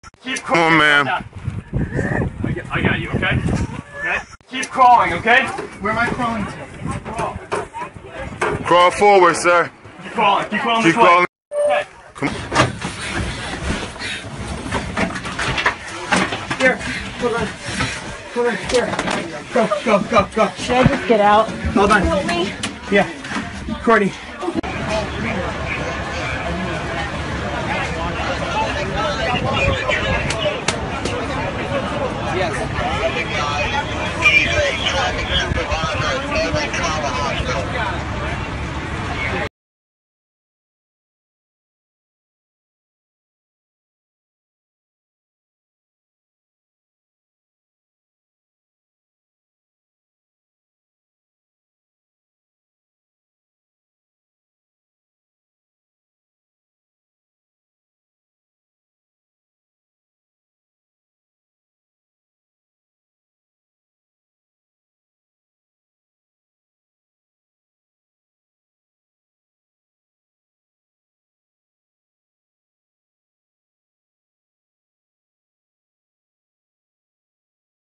Keep Come on, man. I got you, okay? Okay? Keep crawling, okay? Where am I crawling to? Crawl forward, sir. Keep crawling. Keep crawling. Keep crawling. Okay. Come on. Here. Hold on. Hold on. Here. Go. Should I just get out? Hold on. Help me. Yeah. Courtney.